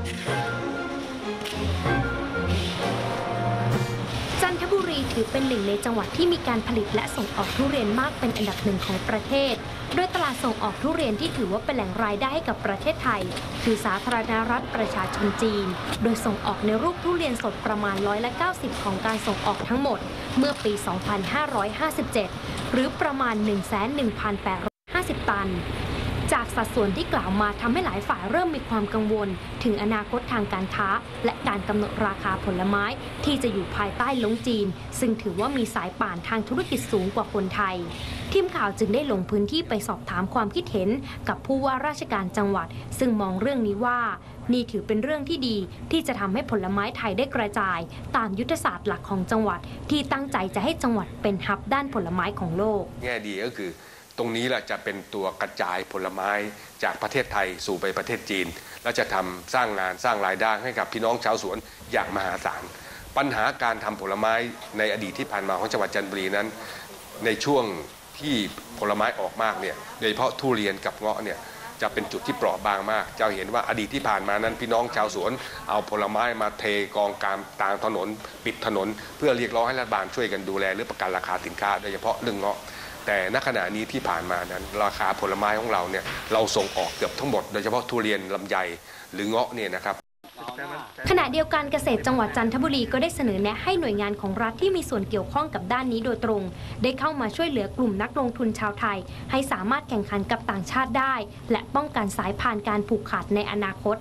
จันทบุรีถือเป็นหนึ่งในจังหวัดที่มีการผลิตและส่งออกทุเรียนมากเป็นอันดับหนึ่งของประเทศโดยตลาดส่งออกทุเรียนที่ถือว่าเป็นแหล่งรายได้ให้กับประเทศไทยคือสาธารณรัฐประชาชนจีนโดยส่งออกในรูปทุเรียนสดประมาณ90%ของการส่งออกทั้งหมดเมื่อปี 2557 หรือประมาณ 11,850 ตันจากสัดส่วนที่กล่าวมาทำให้หลายฝ่ายเริ่มมีความกังวลถึงอนาคตทางการค้าและการกำหนดราคาผลไม้ที่จะอยู่ภายใต้ลงจีนซึ่งถือว่ามีสายป่านทางธุรกิจสูงกว่าคนไทยทีมข่าวจึงได้ลงพื้นที่ไปสอบถามความคิดเห็นกับผู้ว่าราชการจังหวัดซึ่งมองเรื่องนี้ว่านี่ถือเป็นเรื่องที่ดีที่จะทำให้ผลไม้ไทยได้กระจายตามยุทธศาสตร์หลักของจังหวัดที่ตั้งใจจะให้จังหวัดเป็นฮับด้านผลไม้ของโลกแง่ดีก็คือตรงนี้แหละจะเป็นตัวกระจายผลไม้จากประเทศไทยสู่ไปประเทศจีนและจะทำสร้างงานสร้างรายได้ให้กับพี่น้องชาวสวนอย่างมหาศาลปัญหาการทำผลไม้ในอดีตที่ผ่านมาของจังหวัดจันทบุรีนั้นในช่วงที่ผลไม้ออกมากเนี่ยโดยเฉพาะทุเรียนกับเงาะเนี่ยจะเป็นจุดที่เปราะบางมากจะเห็นว่าอดีตที่ผ่านมานั้นพี่น้องชาวสวนเอาผลไม้มาเทกองกลางต่างถนนปิดถนนเพื่อเรียกร้องให้รัฐบาลช่วยกันดูแลหรือประกันราคาสินค้าโดยเฉพาะเรื่องเงาะแต่ณขณะนี้ที่ผ่านมานั้นราคาผลไม้ของเราเนี่ยเราส่งออกเกือบทั้งหมดโดยเฉพาะทุเรียนลำไยหรือเงาะเนี่ยนะครับขณะเดียวกันเกษตรจังหวัดจันทบุรีก็ได้เสนอแนะให้หน่วยงานของรัฐที่มีส่วนเกี่ยวข้องกับด้านนี้โดยตรงได้เข้ามาช่วยเหลือกลุ่มนักลงทุนชาวไทยให้สามารถแข่งขันกับต่างชาติได้และป้องกันสายพานการผูกขาดในอนาคต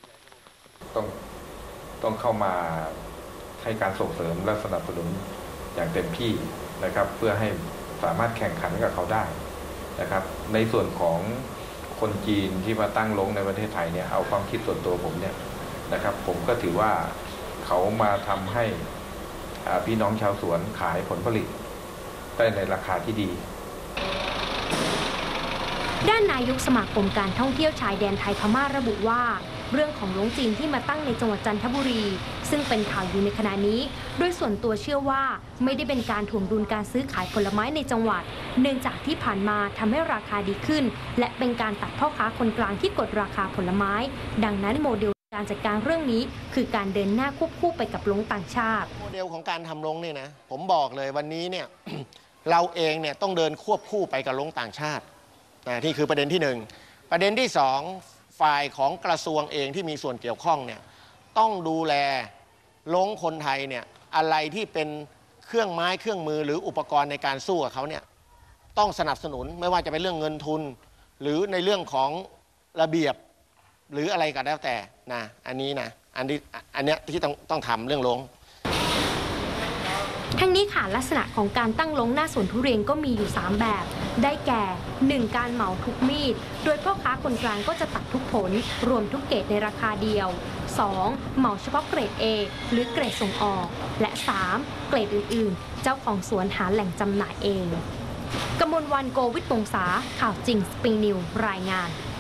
ต้องเข้ามาให้การส่งเสริมและสนับสนุนอย่างเต็มที่นะครับเพื่อให้สามารถแข่งขันกับเขาได้นะครับในส่วนของคนจีนที่มาตั้งโรงในประเทศไทยเนี่ยเอาความคิดส่วนตัวผมเนี่ยนะครับผมก็ถือว่าเขามาทำให้พี่น้องชาวสวนขายผลผลิตได้ในราคาที่ดีด้านนายกสมาคมการท่องเที่ยวชายแดนไทยพม่าระบุว่าเรื่องของโรงจีนที่มาตั้งในจังหวัดจันทบุรีซึ่งเป็นข่าวอยู่ในขณะนี้โดยส่วนตัวเชื่อว่าไม่ได้เป็นการถ่วงดุลการซื้อขายผลไม้ในจังหวัดเนื่องจากที่ผ่านมาทำให้ราคาดีขึ้นและเป็นการตัดพ่อค้าคนกลางที่กดราคาผลไม้ดังนั้นโมเดลการจัดการเรื่องนี้คือการเดินหน้าควบคู่ไปกับโรงต่างชาติโมเดลของการทำโรงเนี่ยนะผมบอกเลยวันนี้เนี่ย เราเองเนี่ยต้องเดินควบคู่ไปกับโรงต่างชาติที่คือประเด็นที่1ประเด็นที่2ฝ่ายของกระทรวงเองที่มีส่วนเกี่ยวข้องเนี่ยต้องดูแลโรงคนไทยเนี่ยอะไรที่เป็นเครื่องไม้เครื่องมือหรืออุปกรณ์ในการสู้กับเขาเนี่ยต้องสนับสนุนไม่ว่าจะเป็นเรื่องเงินทุนหรือในเรื่องของระเบียบหรืออะไรก็แล้วแต่นะอันนี้ที่ต้องทำเรื่องโรงทั้งนี้ค่ะลักษณะของการตั้งโรงหน้าสวนทุเรียนก็มีอยู่3แบบได้แก่ 1. การเหมาทุกมีดโดยพ่อค้าคนกลางก็จะตัดทุกผลรวมทุกเกรดในราคาเดียว 2. เหมาเฉพาะเกรด A หรือเกรดส่งออกและ 3. เกรดอื่นๆเจ้าของสวนหาแหล่งจำหน่ายเองกมลวรรณ โกวิท วงศาข่าวจริงสปริงนิวส์รายงาน